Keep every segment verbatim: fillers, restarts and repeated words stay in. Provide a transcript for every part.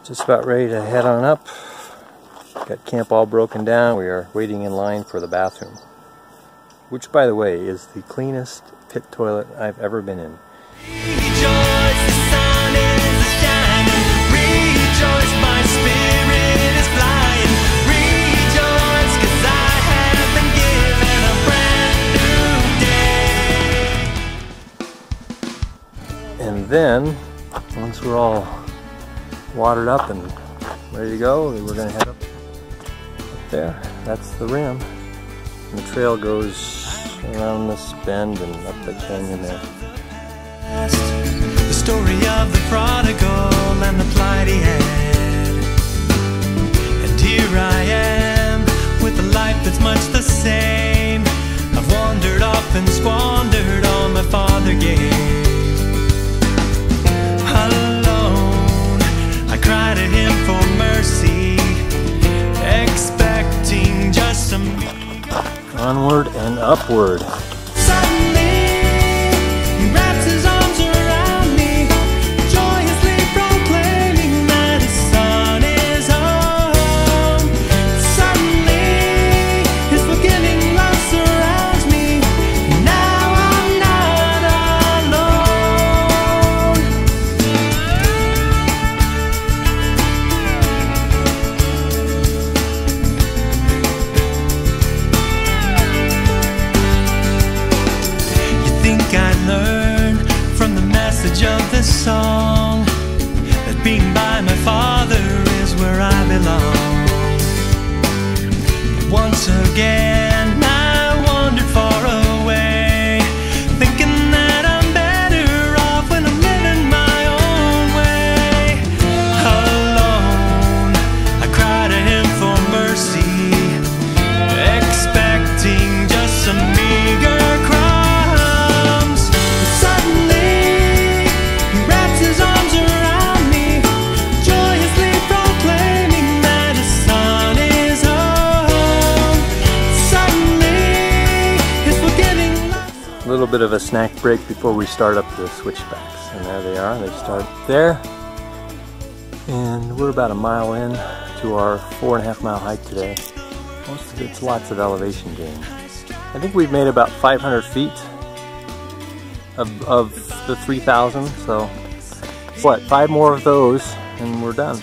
Just about ready to head on up. Got camp all broken down. We are waiting in line for the bathroom, which, by the way, is the cleanest pit toilet I've ever been in. Rejoice, the sun is shining. Rejoice, my spirit is flying. Rejoice, 'cause I have been given a brand new day. And then, once we're all watered up and ready to go, we're going to head up, up there. That's the rim. And the trail goes around this bend and up the canyon there. The story of the prodigal and the plight he had. And here I am with a life that's much the same. I've wandered off and squandered all my father gave. Alone, I cry to him for mercy, expecting just some. Onward and upward. Of this song, that being by my father is where I belong. Once again I wandered far away, thinking that I'm better off when I'm living my own way. Alone, I cry to him for mercy, expecting just some meager crumbs. But suddenly his arms around me, joyously proclaiming that his son is home. Suddenly, his forgiving love. A little bit of a snack break before we start up the switchbacks. And there they are. They start there. And we're about a mile in to our four and a half mile hike today. Most of it's lots of elevation gain. I think we've made about five hundred feet of, of the three thousand, so what, five more of those and we're done.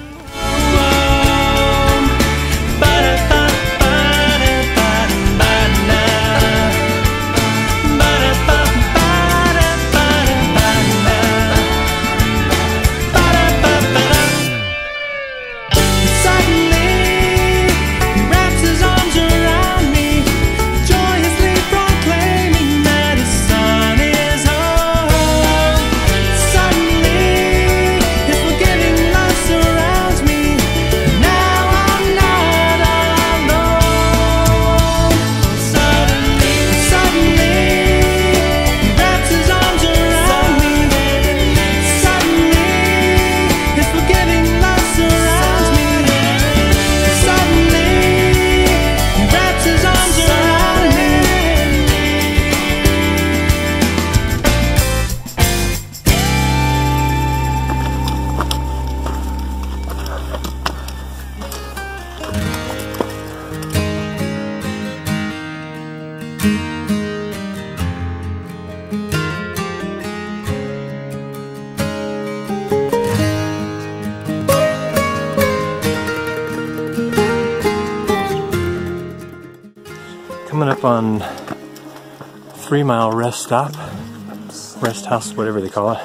Coming up on three mile rest stop, rest house, whatever they call it.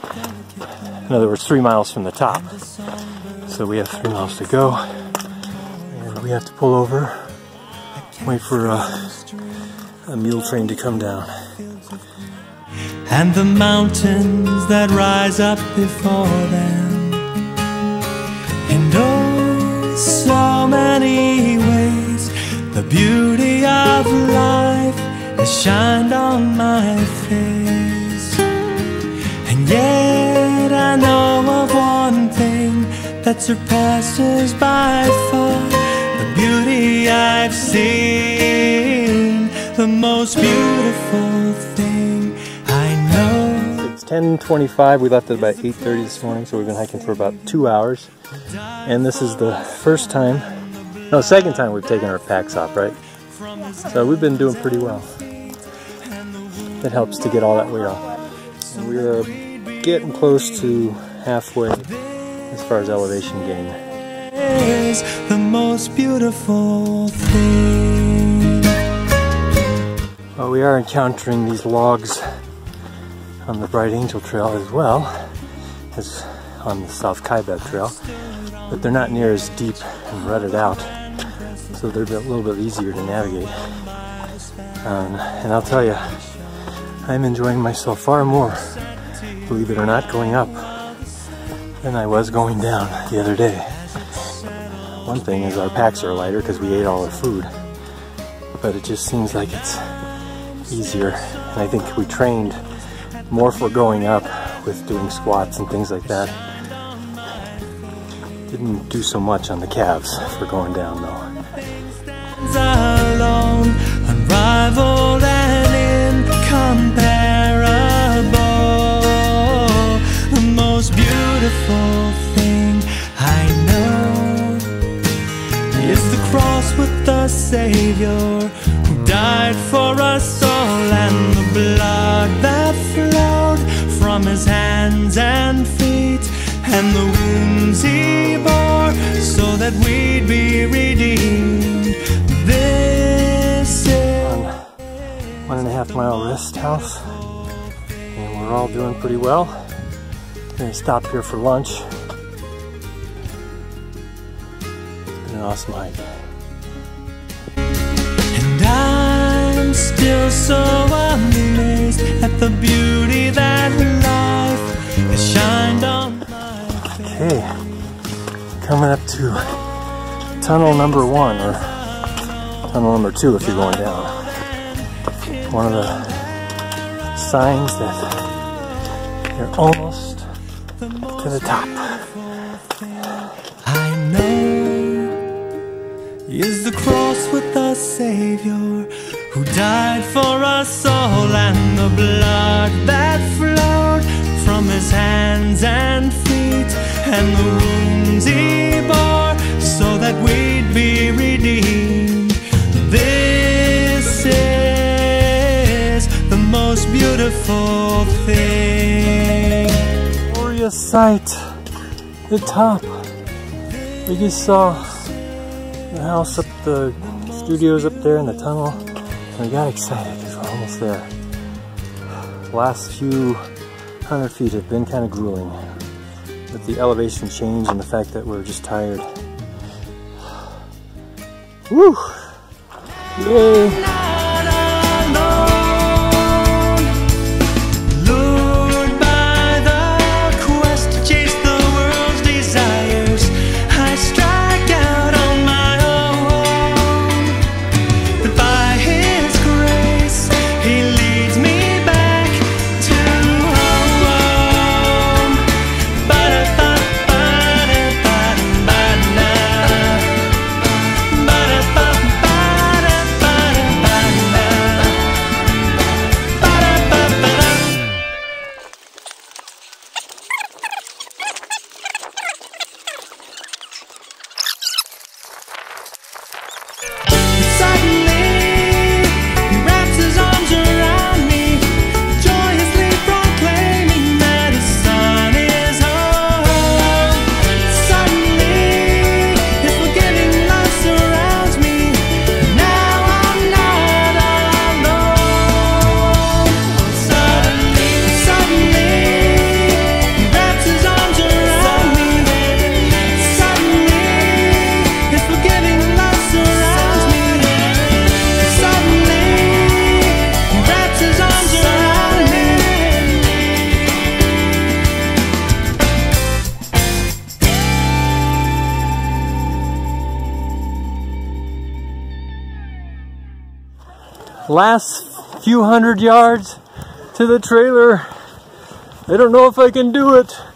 In other words, three miles from the top. So we have three miles to go, and we have to pull over, wait for a, a mule train to come down. And the mountains that rise up before them, and oh, so many ways the beauty of life has shined on my face. And yet I know of one thing that surpasses by far the beauty I've seen, the most beautiful thing I know. It's ten twenty-five. We left at about eight thirty this morning, so we've been hiking for about two hours. And this is the first time, no, second time we've taken our packs off, right? So we've been doing pretty well. It helps to get all that weight off. And we are getting close to halfway as far as elevation gain. Is the most beautiful thing. Well, we are encountering these logs on the Bright Angel Trail as well as on the South Kaibab Trail, but they're not near as deep and rutted out, so they're a little bit easier to navigate. Um, and I'll tell you, I'm enjoying myself far more, believe it or not, going up than I was going down the other day. One thing is our packs are lighter because we ate all our food, but it just seems like it's easier. And I think we trained more for going up with doing squats and things like that. Didn't do so much on the calves for going down though. Alone, unrivaled and incomparable, the most beautiful thing I know is the cross with the Savior who died for us all, and the blood that flowed from his hands and feet, and the wounds he bore so that we'd be redeemed. This is one and a half mile rest house, and we're all doing pretty well. We're gonna stop here for lunch. It's been an awesome hike. And I'm still so amazed at the beauty that life has shined on my face. Okay, coming up to tunnel number one, or tunnel number two if you're going down. One of the signs that you're almost to the top. I know is the cross with the Savior who died for us all, and the blood that flowed from his hands and feet, and the wounds he bore so that we'd be redeemed. This is the most beautiful thing. Glorious sight, the top. We just saw the house up, the studios up there in the tunnel, and we got excited because we're almost there. The last few hundred feet have been kind of grueling with the elevation change and the fact that we're just tired. Woo! Yay! Last few hundred yards to the trailer. I don't know if I can do it.